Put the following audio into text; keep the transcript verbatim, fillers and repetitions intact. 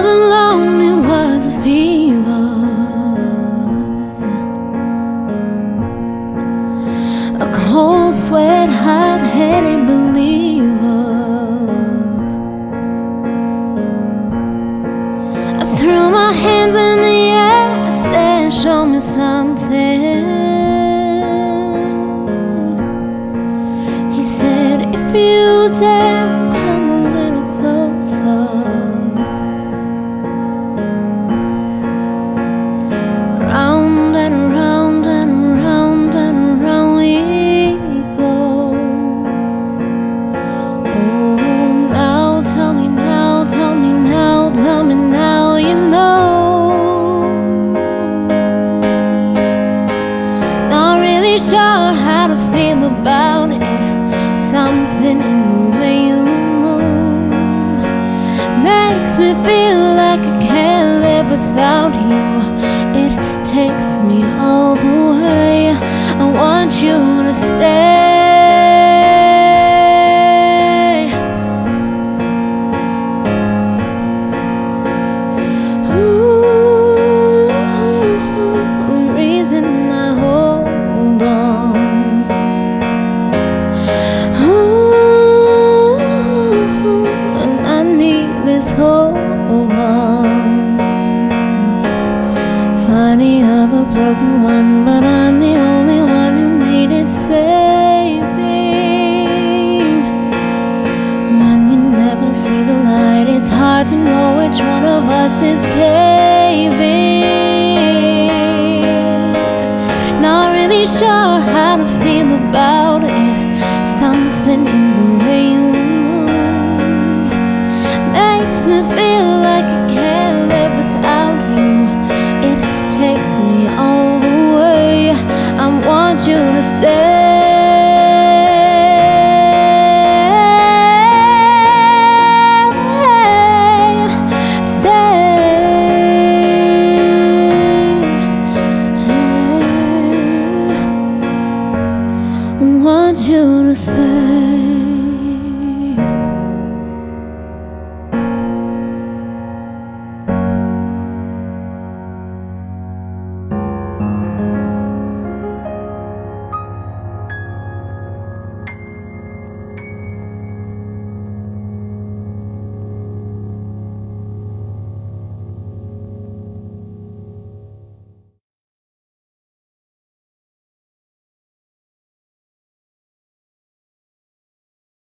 all alone, it was a fever, a cold sweat, hot-headed believer. I threw my hands in the air, said, show me something. He said, if you dare, come a little closer. Round and around and around and around we go. Oh, now tell me now, tell me now, tell me now you know. Not really sure how to feel about it. Something in the way you move makes me feel like I can't live without you. It takes me all the way. I want you to stay. Ooh, the reason I hold on. Ooh, and I need this hold on. Funny other broken one, but I'm the only one who needed saving. When you never see the light, it's hard to know which one of us is caving. Not really sure how to feel about it.